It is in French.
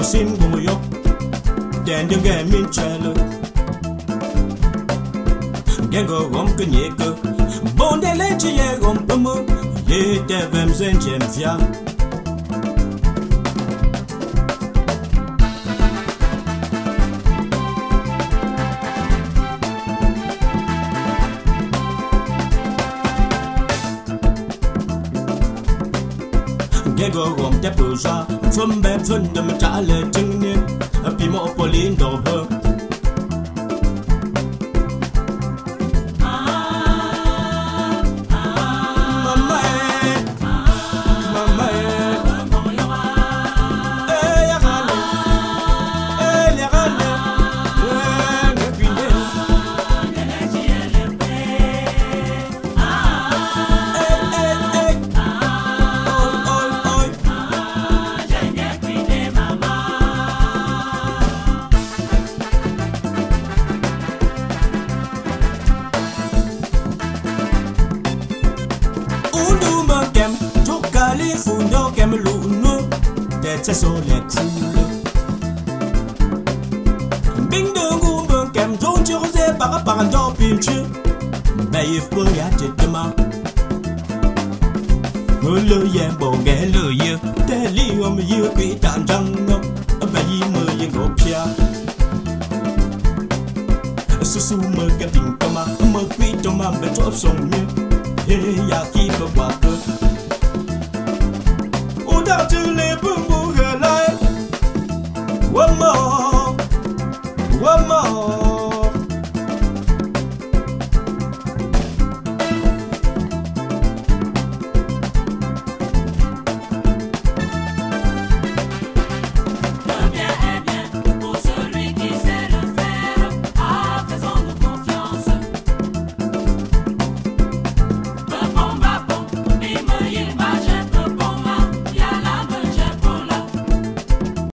sim como yo den den ge min chalo gengo gom kenyeko bon de leche ye gom pomo ye te vem zen jem via gengo gom te puja from be fun de metale tingne api mo polin do ho fundo kem luno te so le cool bing de gumbo kem don tu rosé par un dop pinche baye fo ya te dema le yen bo ge le ye te li om ye kwi tan jang no bayi me ye go pia su me ke ting toma me kwi toma be to song ye he ya ki bo wa ko to les boum boum. One more, one more.